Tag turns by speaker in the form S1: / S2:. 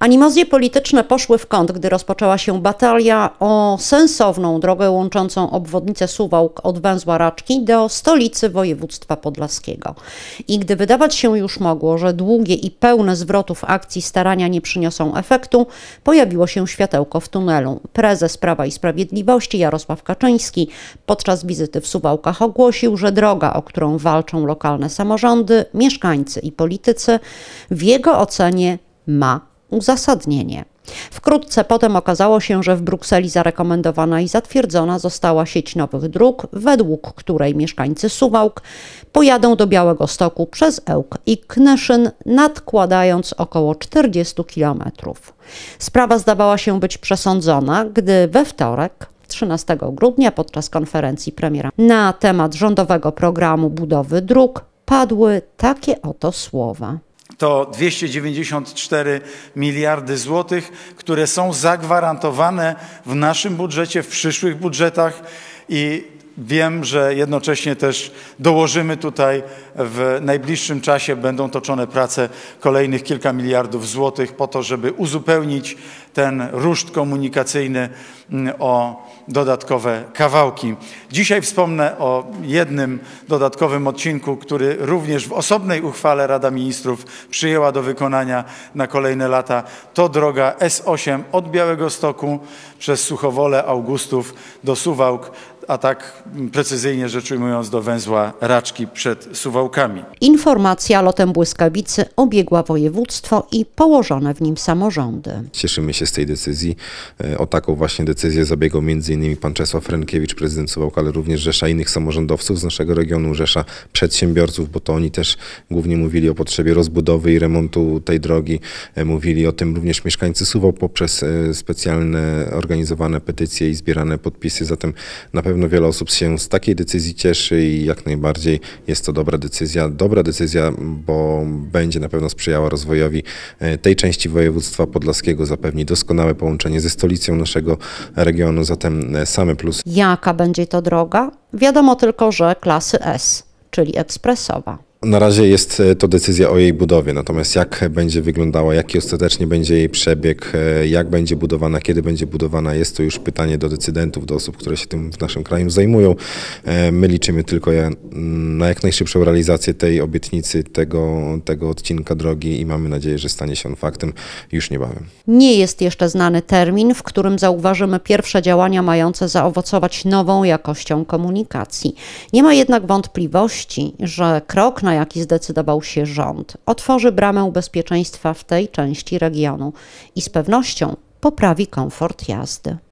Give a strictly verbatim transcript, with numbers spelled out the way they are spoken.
S1: Animozje polityczne poszły w kąt, gdy rozpoczęła się batalia o sensowną drogę łączącą obwodnicę Suwałk od węzła Raczki do stolicy województwa podlaskiego. I gdy wydawać się już mogło, że długie i pełne zwrotów akcji starania nie przyniosą efektu, pojawiło się światełko w tunelu. Prezes Prawa i Sprawiedliwości Jarosław Kaczyński podczas wizyty w Suwałkach ogłosił, że droga, o którą walczą lokalne samorządy, mieszkańcy i politycy, w jego ocenie ma uzasadnienie. Wkrótce potem okazało się, że w Brukseli zarekomendowana i zatwierdzona została sieć nowych dróg, według której mieszkańcy Suwałk pojadą do Białegostoku przez Ełk i Knyszyn, nadkładając około czterdzieści kilometrów. Sprawa zdawała się być przesądzona, gdy we wtorek, trzynastego grudnia, podczas konferencji premiera na temat rządowego programu budowy dróg padły takie oto słowa.
S2: To dwieście dziewięćdziesiąt cztery miliardy złotych, które są zagwarantowane w naszym budżecie, w przyszłych budżetach i wiem, że jednocześnie też dołożymy tutaj w najbliższym czasie, będą toczone prace kolejnych kilka miliardów złotych po to, żeby uzupełnić ten ruszt komunikacyjny o dodatkowe kawałki. Dzisiaj wspomnę o jednym dodatkowym odcinku, który również w osobnej uchwale Rada Ministrów przyjęła do wykonania na kolejne lata. To droga S osiem od Białegostoku przez Suchowolę, Augustów do Suwałk, a tak precyzyjnie rzecz ujmując do węzła Raczki przed Suwałkami.
S1: Informacja lotem błyskawicy obiegła województwo i położone w nim samorządy.
S3: Cieszymy się z tej decyzji. O taką właśnie decyzję zabiegał między innymi pan Czesław Rynkiewicz, prezydent Suwałk, ale również rzesza innych samorządowców z naszego regionu, rzesza przedsiębiorców, bo to oni też głównie mówili o potrzebie rozbudowy i remontu tej drogi. Mówili o tym również mieszkańcy Suwałk poprzez specjalne organizowane petycje i zbierane podpisy. Zatem na pewno No, wiele osób się z takiej decyzji cieszy i jak najbardziej jest to dobra decyzja. Dobra decyzja, bo będzie na pewno sprzyjała rozwojowi tej części województwa podlaskiego, zapewni doskonałe połączenie ze stolicą naszego regionu, zatem same plusy.
S1: Jaka będzie to droga? Wiadomo tylko, że klasy S, czyli ekspresowa.
S3: Na razie jest to decyzja o jej budowie, natomiast jak będzie wyglądała, jaki ostatecznie będzie jej przebieg, jak będzie budowana, kiedy będzie budowana, jest to już pytanie do decydentów, do osób, które się tym w naszym kraju zajmują. My liczymy tylko na jak najszybszą realizację tej obietnicy, tego, tego odcinka drogi i mamy nadzieję, że stanie się on faktem już niebawem.
S1: Nie jest jeszcze znany termin, w którym zauważymy pierwsze działania mające zaowocować nową jakością komunikacji. Nie ma jednak wątpliwości, że krok, na jaki zdecydował się rząd, otworzy bramę bezpieczeństwa w tej części regionu i z pewnością poprawi komfort jazdy.